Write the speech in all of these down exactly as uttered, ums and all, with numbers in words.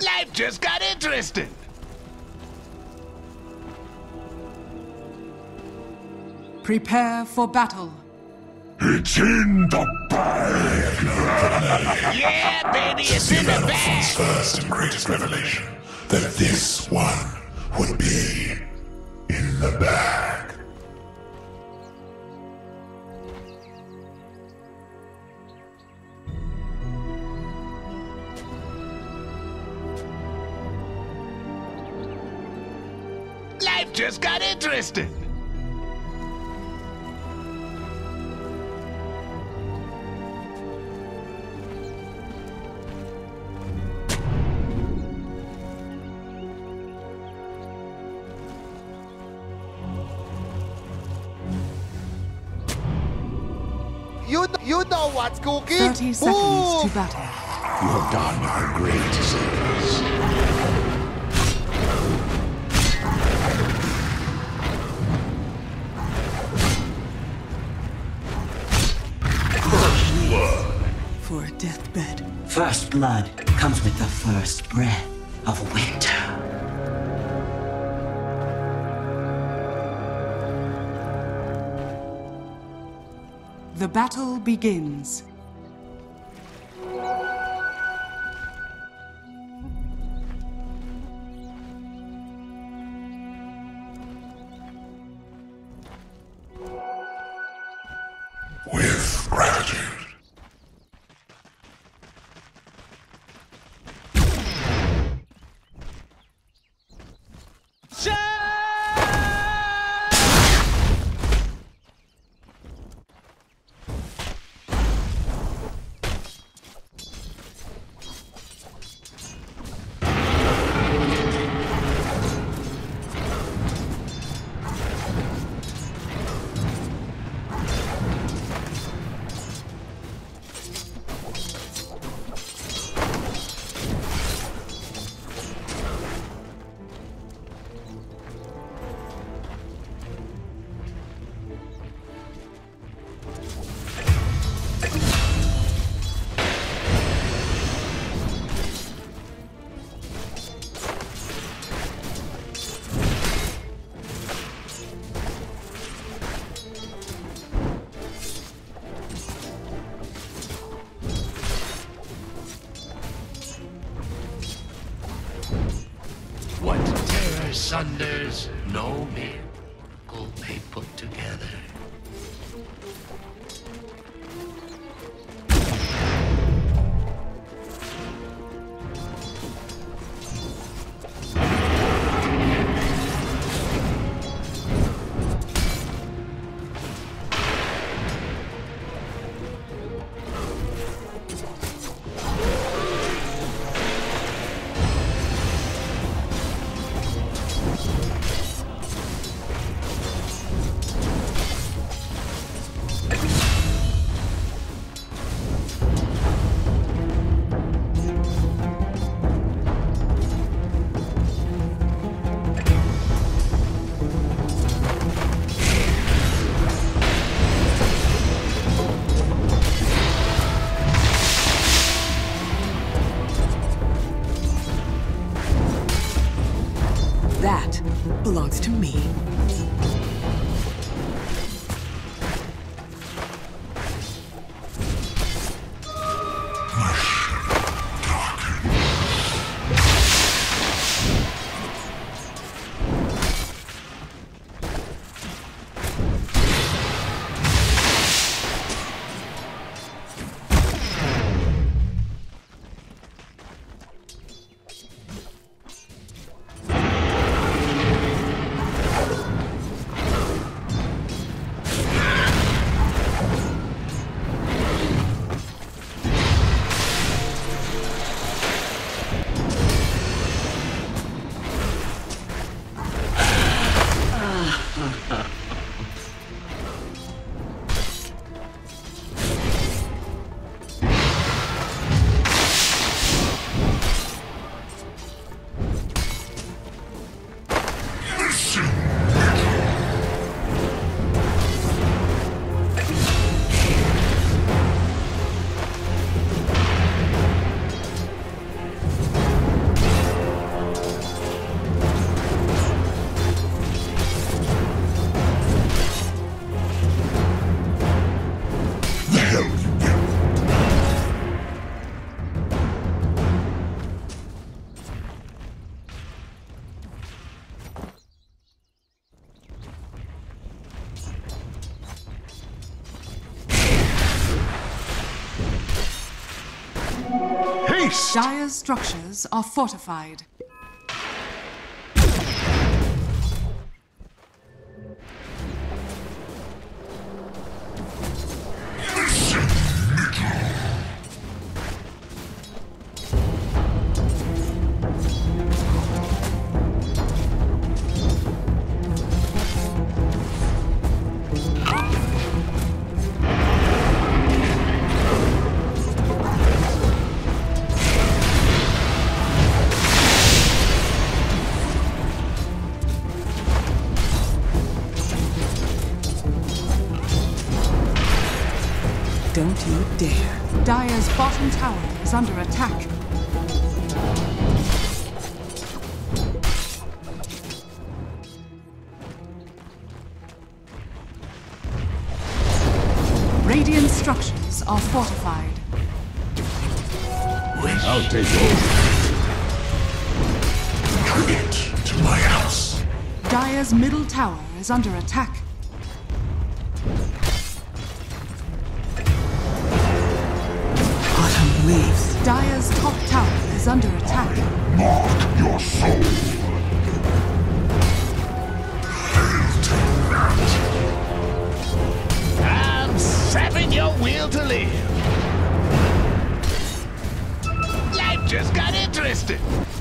Life just got interesting. Prepare for battle. It's in the bag! Yeah, baby, it's in the bag! First and greatest revelation, that this one would be in the bag. Life just got interesting. You, you know what's cooking? Thirty seconds Ooh. to battle. You have done a great service. First blood. For a deathbed. First blood comes with the first breath of winter. The battle begins. With gratitude. What terror sunders, no miracle may put together. That belongs to me. waste. Dire's structures are fortified. Don't you dare. Dire's bottom tower is under attack. Radiant structures are fortified. I'll take over. Commit to my house. Dire's middle tower is under attack. Autumn leaves. Dire's top tower is under attack. Mark your soul. Hail to that. I'm sapping your will to live. Life just got interesting.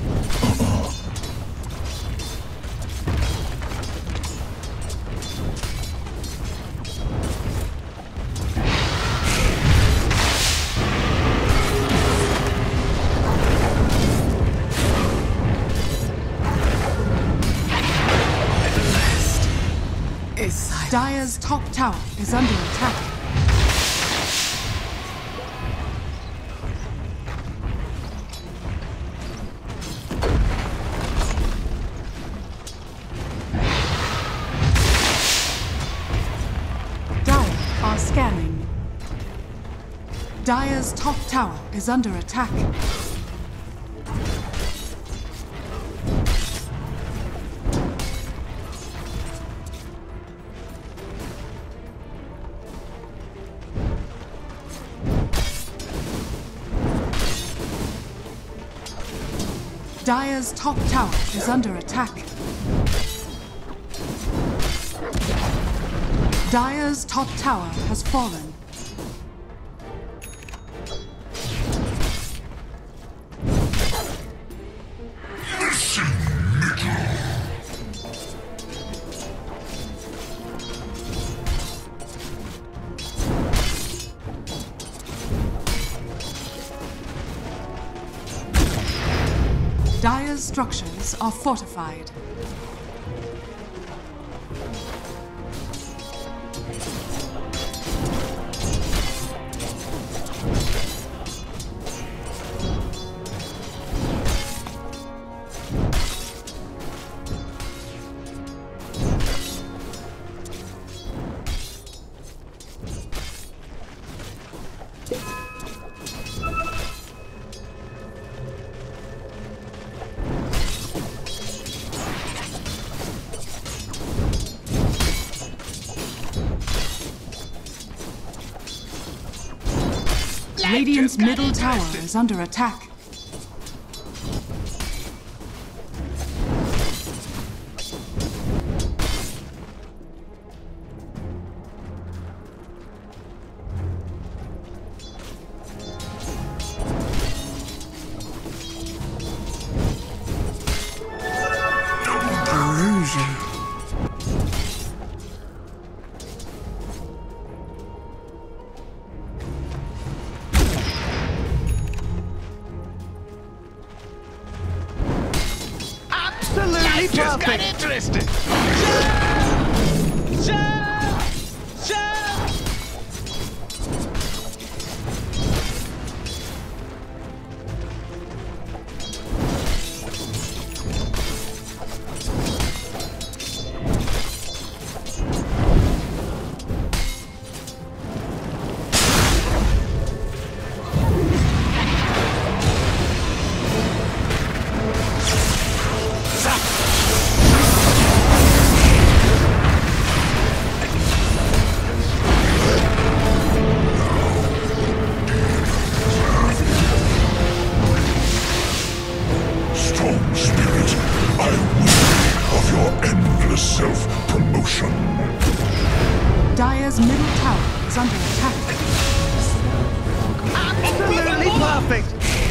Dire's top tower is under attack. Dire are scanning. Dire's top tower is under attack. Dire's top tower is under attack. Dire's top tower has fallen. Dire's structures are fortified. Radiant's middle tower is under attack. Illusion. Life just got interesting. Strong spirit, I weary of your endless self-promotion. Dire's middle tower is under attack. Absolutely perfect!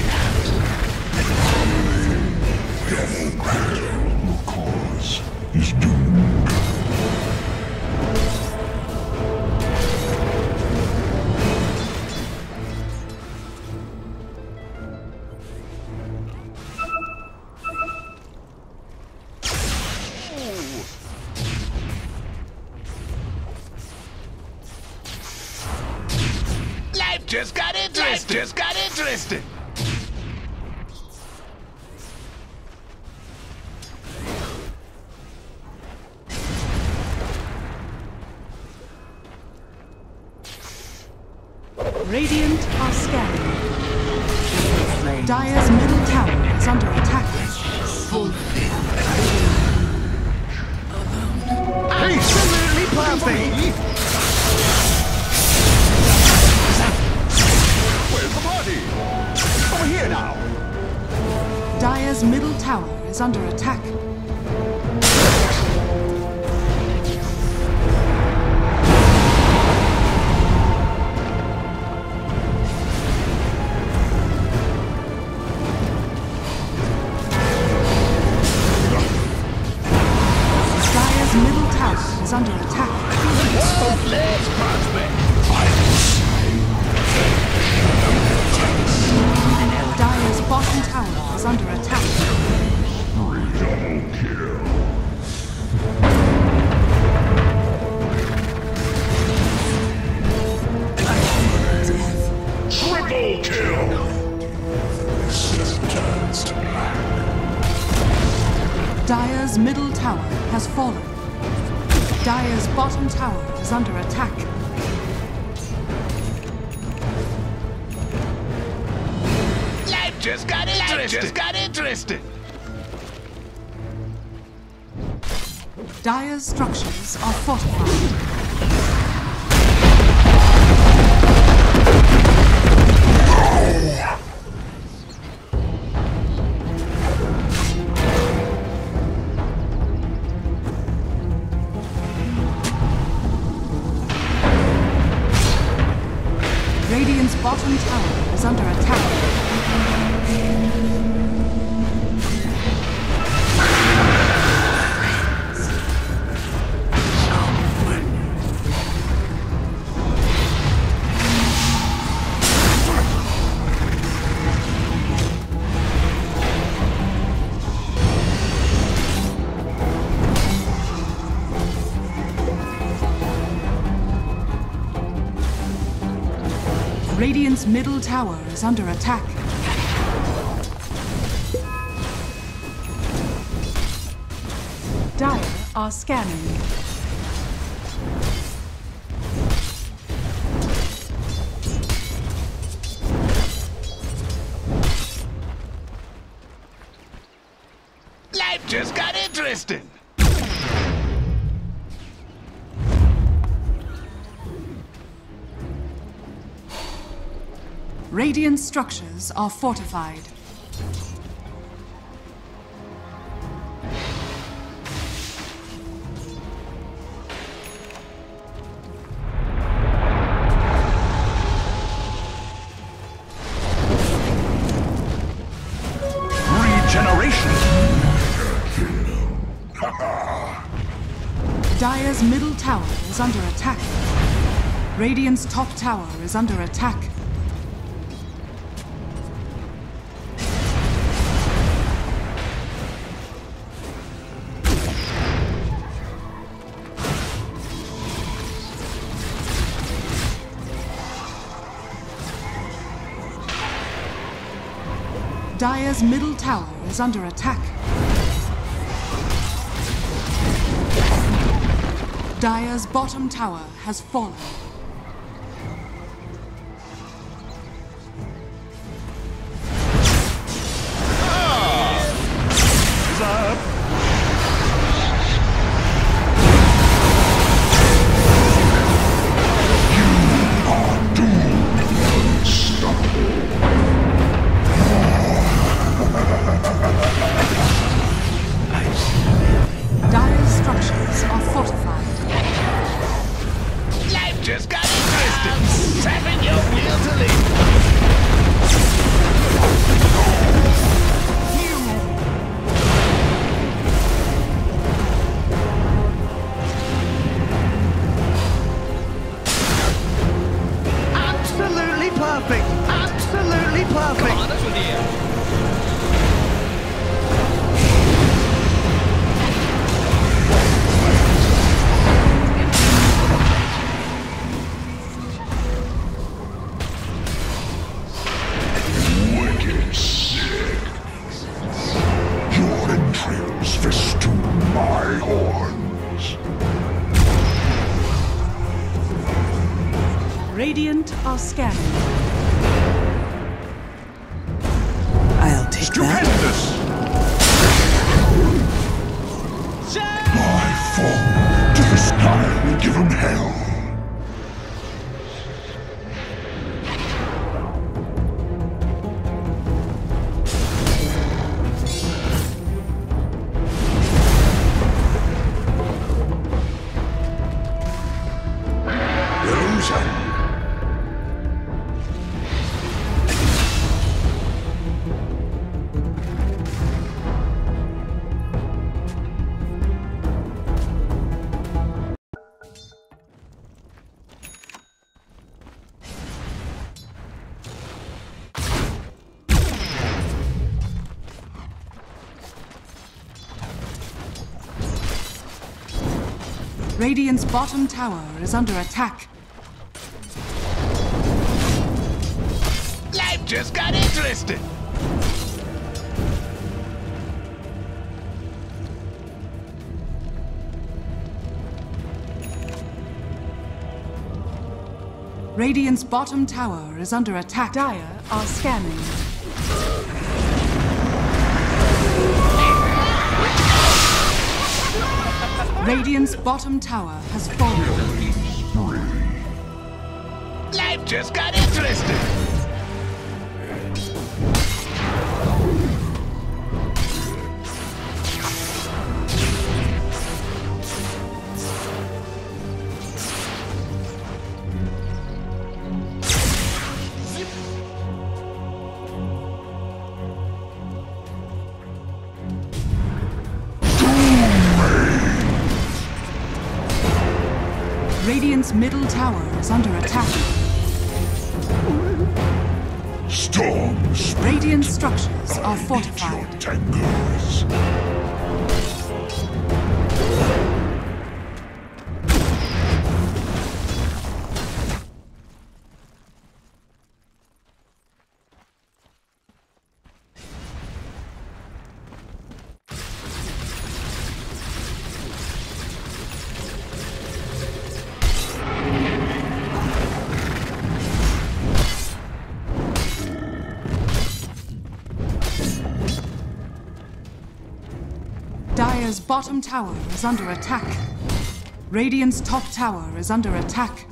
The cause is doomed. Life just got interesting. Life just got interesting. Radiant are scanning. Dire's middle tower is under attack. Absolutely perfect! Where's the party? Over here now. Dire's middle tower is under attack. Dire's middle tower is under attack. Let's prospect. Dire's bottom tower is under attack. Double kill. Triple kill. System turns to black. Dire's middle tower has fallen. Dire's bottom tower is under attack. Life just got interesting. Life just got interesting. Dire's structures are fortified. Radiant's bottom tower is under attack. Radiant's middle tower is under attack. Dire are scanning. Life just got interesting. Radiant structures are fortified. Regeneration. Dire's middle tower is under attack. Radiant's top tower is under attack. Dire's middle tower is under attack. Dire's bottom tower has fallen. Unstoppable. Radiant are scanning. I'll take that. Stupendous! My fall to the sky will give him hell. Radiant's bottom tower is under attack. Life just got interesting. Radiant's bottom tower is under attack. Dire are scanning. Radiant's bottom tower has fallen. Life just got interesting. Radiant's middle tower is under attack. Storms. Radiant structures are fortified. Your tangles. Dire's bottom tower is under attack. Radiant's top tower is under attack.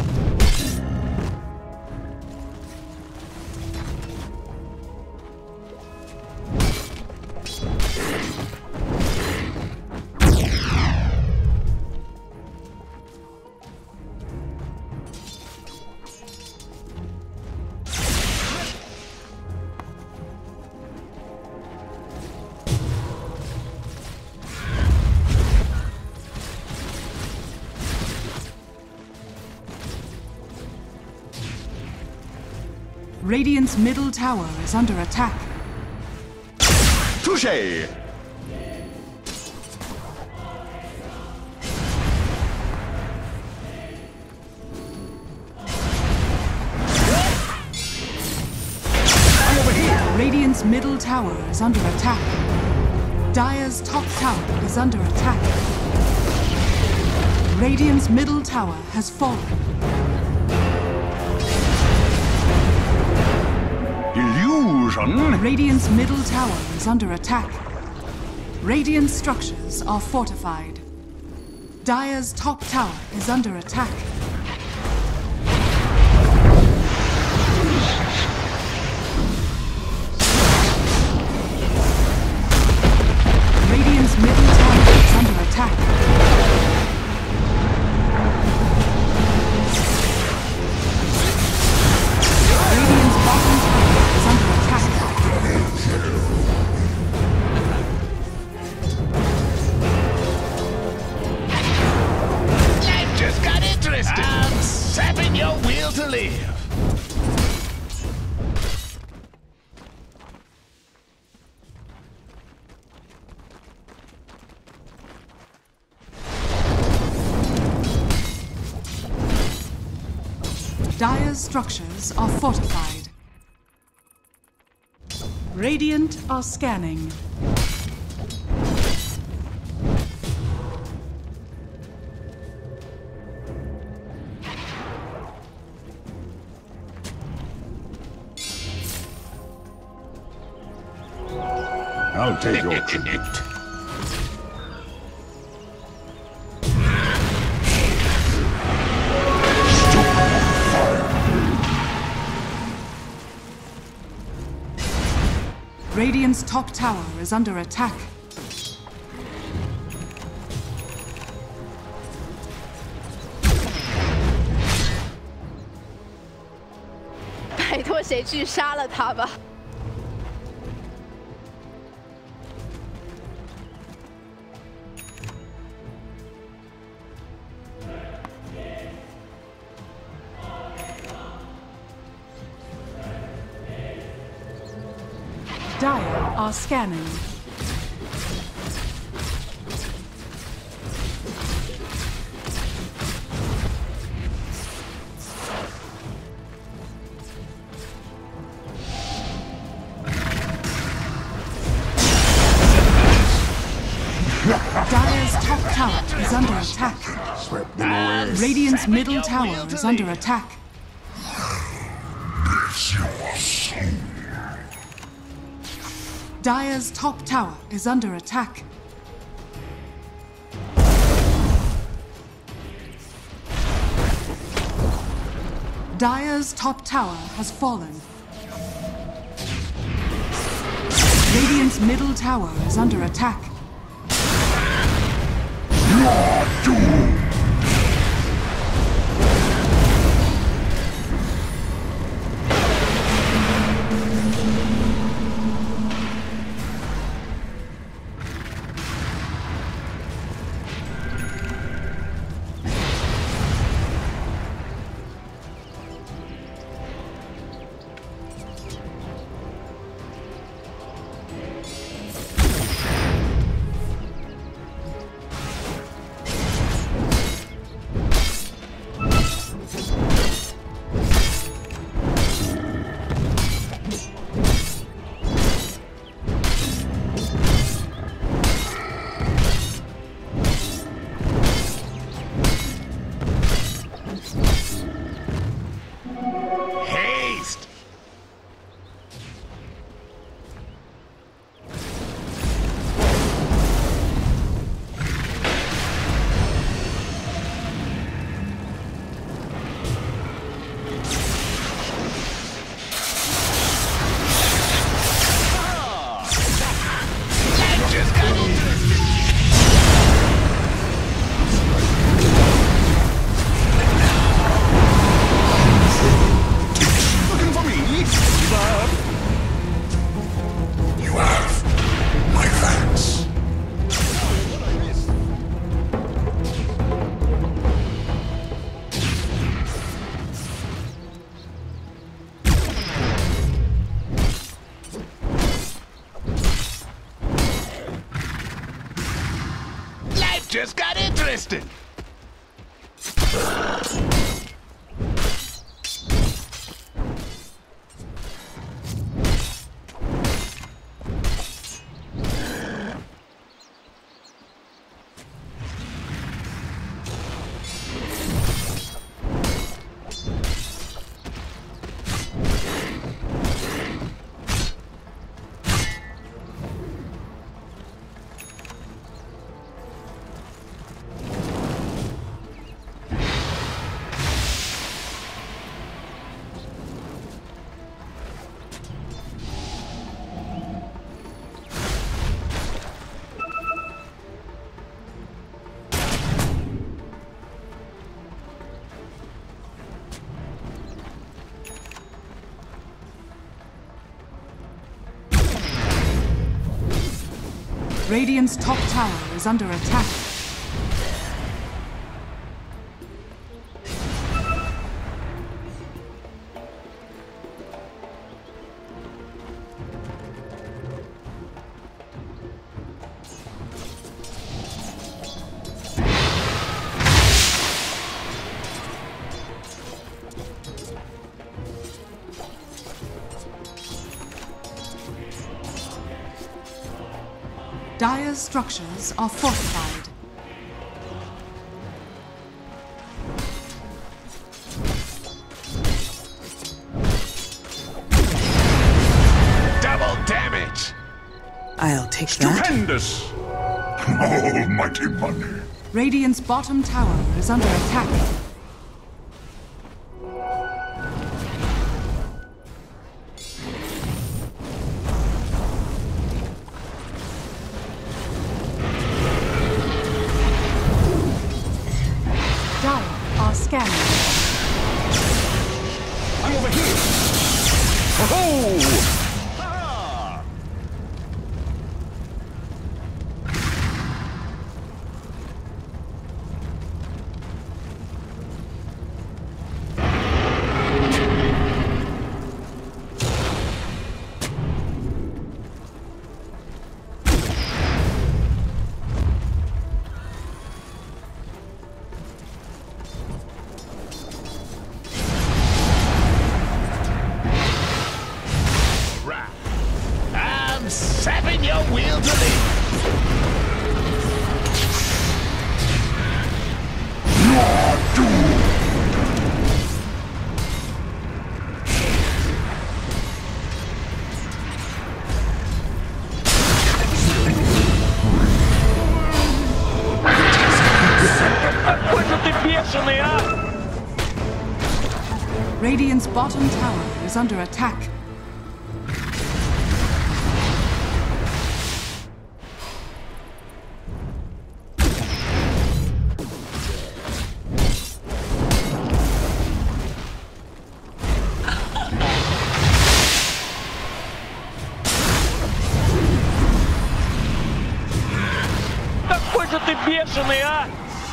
Radiant's middle tower is under attack. Touché! I'm over here! Radiant's middle tower is under attack. Dire's top tower is under attack. Radiant's middle tower has fallen. Illusion? Radiant's middle tower is under attack. Radiant structures are fortified. Dire's top tower is under attack. Radiant's middle tower is under attack. Radiant's bottom tower is under attack. Life just got interesting. I'm sapping your will to live. Dire's structures are fortified. Radiant are scanning. I'll take your tribute. Radiant's top tower is under attack. Dire are scanning. Dire's top tower is under attack. Swept them away. Radiant's middle tower is under attack. Dire's top tower is under attack. Dire's top tower has fallen. Radiant's middle tower is under attack. You're doomed! Just got interested. Radiant's top tower is under attack. Dire's structures are fortified. Double damage! I'll take Take that. Stupendous! Almighty money. Radiant's bottom tower is under attack. Dire are scanning. I'm over here. Oh! Sapping your will to live. You're doomed. Radiant's bottom tower is under attack. Ты бешеный, а!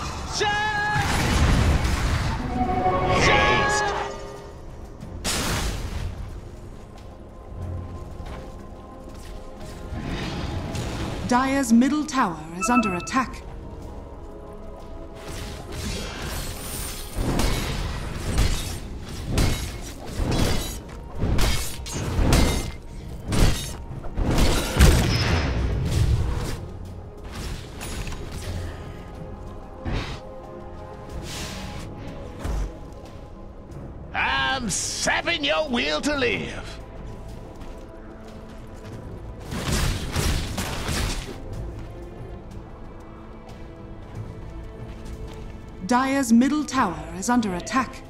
Dire's middle tower is under attack. I'm sapping your will to live. Dire's middle tower is under attack.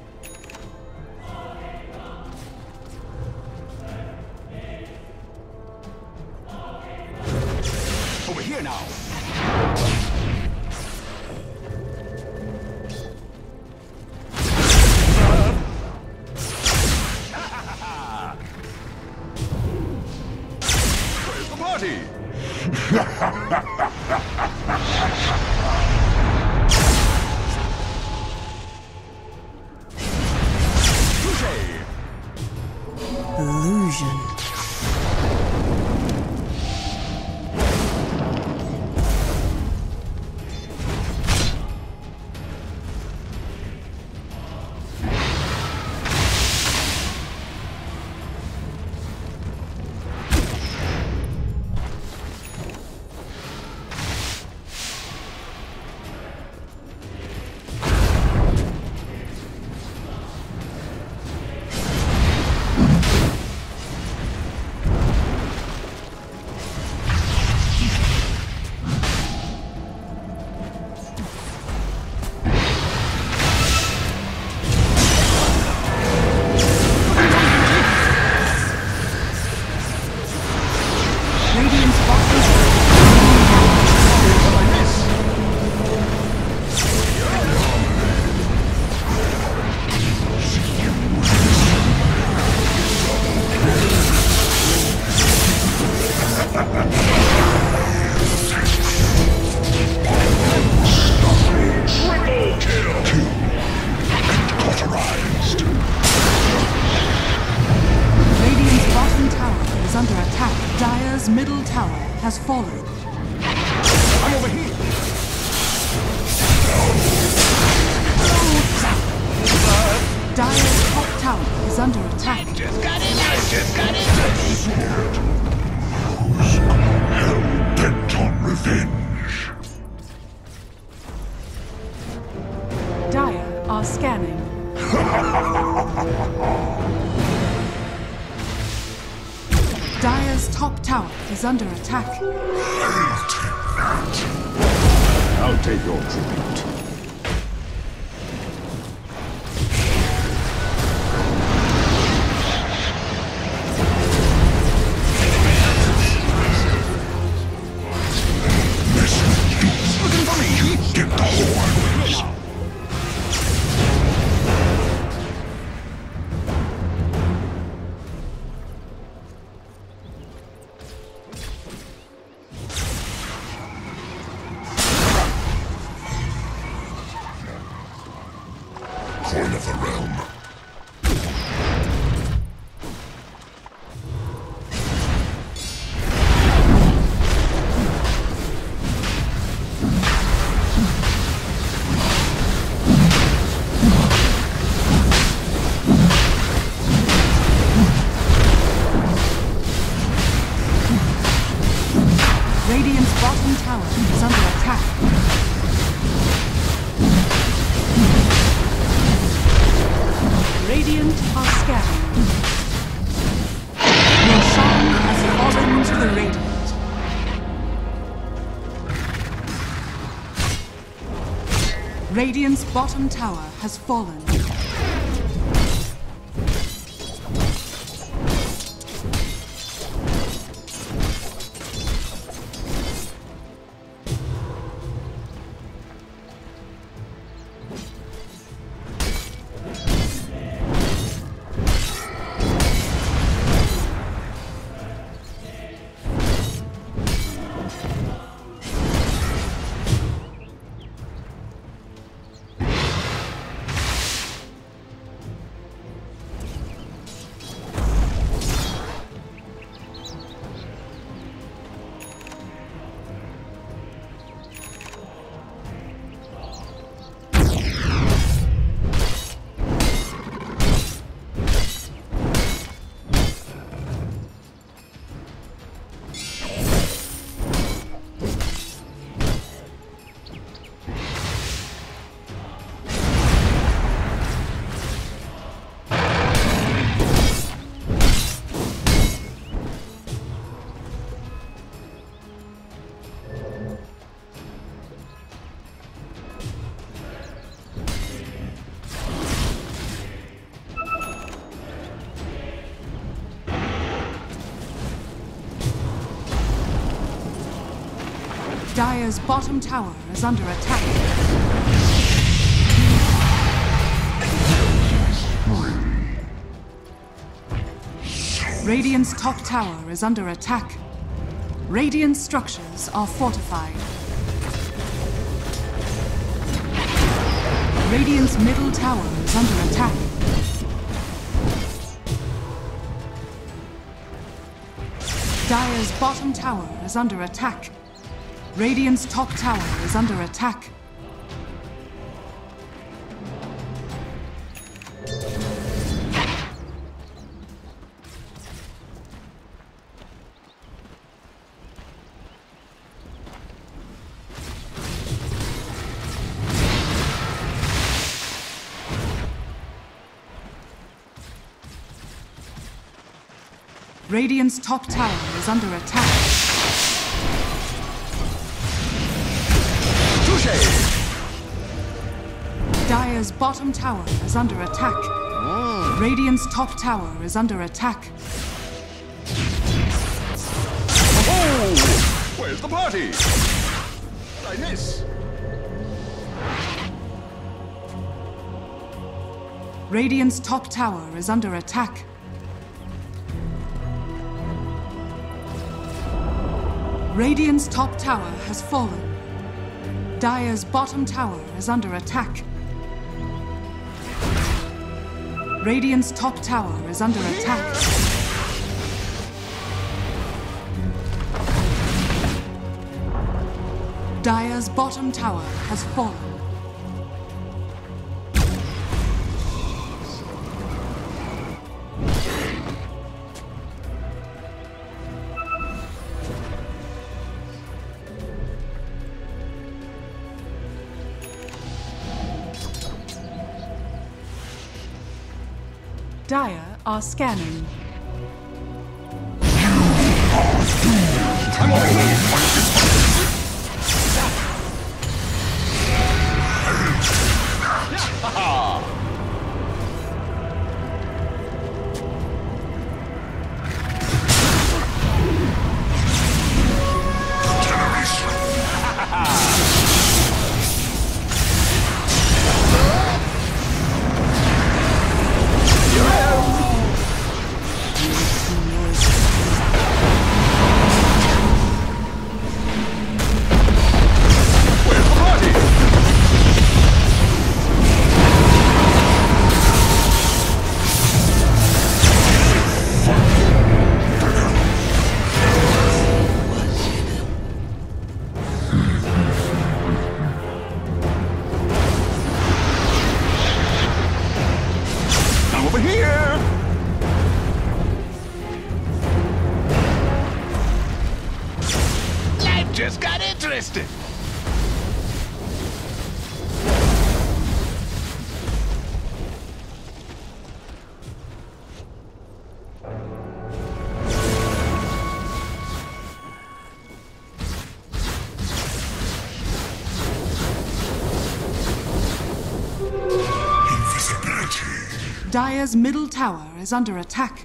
Over here now. Where's the party? Illusion. Dire's middle tower has fallen. I'm over here. Dire's top tower is under attack. Just got in there, just got in there. Sword. Who's hell-bent on revenge? Dire are scanning. Dire's top tower is under attack. take your tribute. Looking for me? Get the horns. Horn of the realm. Radiant's bottom tower is under attack. Radiant are scattered. Roshan has fallen to the Radiant. Radiant's bottom tower has fallen. Dire's bottom tower is under attack. Radiant's top tower is under attack. Radiant structures are fortified. Radiant's middle tower is under attack. Dire's bottom tower is under attack. Radiant's top tower is under attack. Radiant's top tower is under attack. Dire's bottom tower is under attack. Radiant's top tower is under attack. Oh! Where's the party? I miss. Radiant's top tower is under attack. Radiant's top tower has fallen. Dire's bottom tower is under attack. Radiant's top tower is under attack. Dire's bottom tower has fallen. Dire are scanning. I'm over here. just got interested. Dire's middle tower is under attack.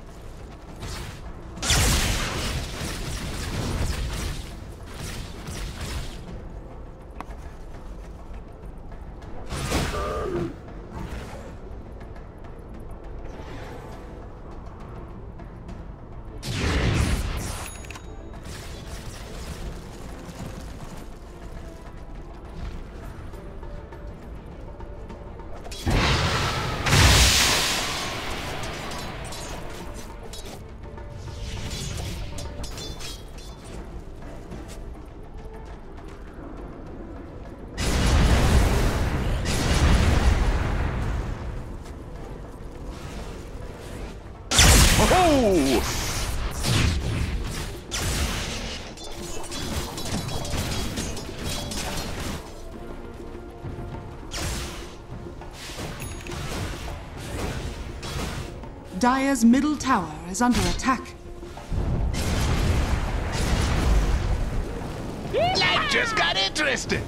Oh! Dire's middle tower is under attack. I just got interested.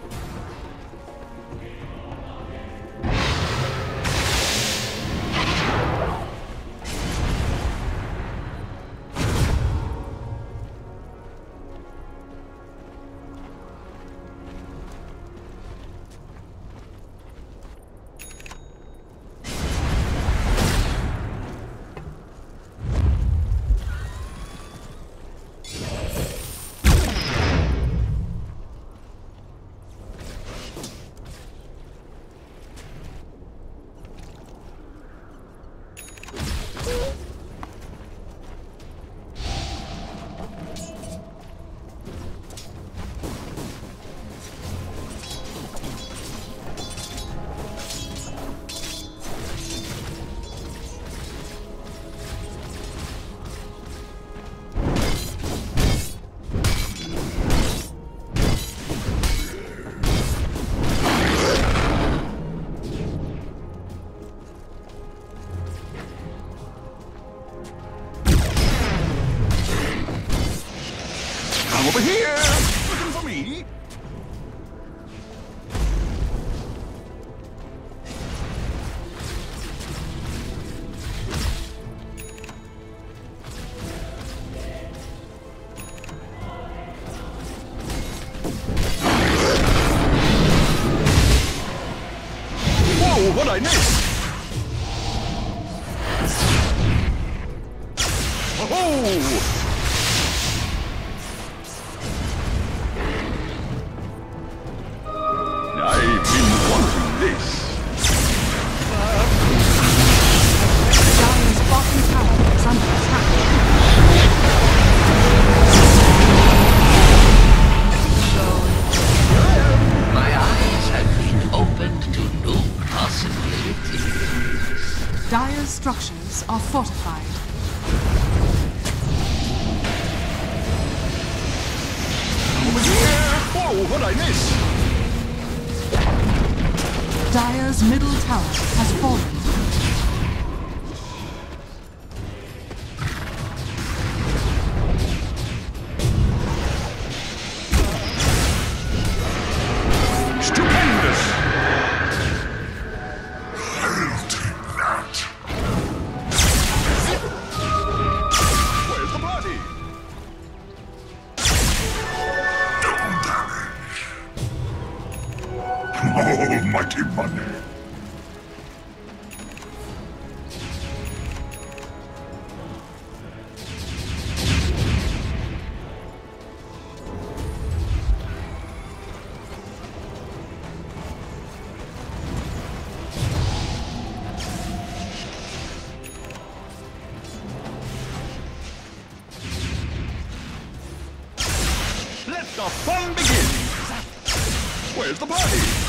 Over here! Looking for me? Whoa, what'd I miss? Oh! I've been wanting this. Dire's bottom tower is under attack. My eyes have been opened to new possibilities. Dire's structures are fortified. Over here! Whoa, what'd I miss? Dire's middle tower has fallen. Stupendous! I'll take that. Where's the party? Double damage. Almighty money. Let the fun begin! Where's the party?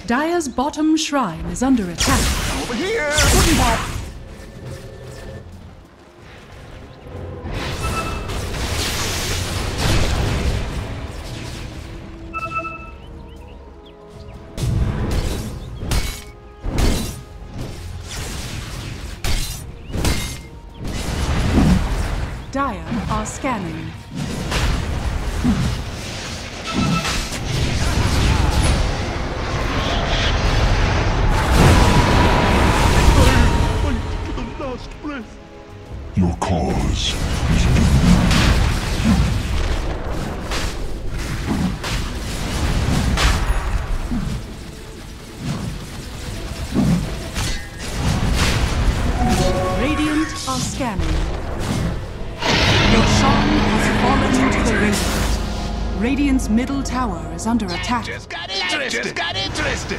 Dire's bottom shrine is under attack. Over here! Dire are scanning. Your cause is Radiant are scanning. Roshan has fallen to the Radiant. Radiant's middle tower is under attack. Just got interested. Just got interested.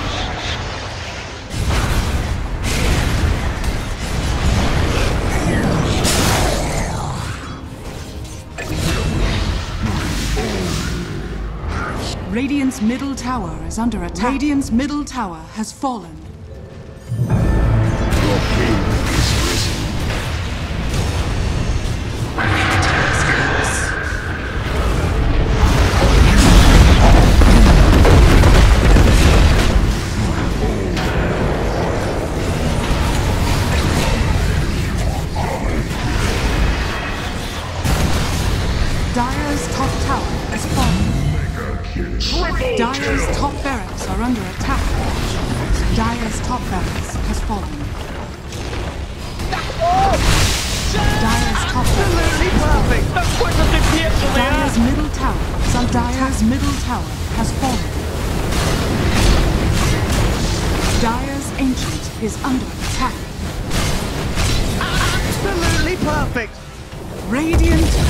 Radiant's middle tower is under attack. Radiant's middle tower has fallen. Your king is risen. Dire's top tower has fallen. Dire's top barracks are under attack. Dire's top barracks has fallen. Dire's top barracks has fallen. Какой-то ты бешеный, а! Dire's middle tower is under Dire's middle tower has fallen. Dire's ancient is under attack. Absolutely perfect. Radiant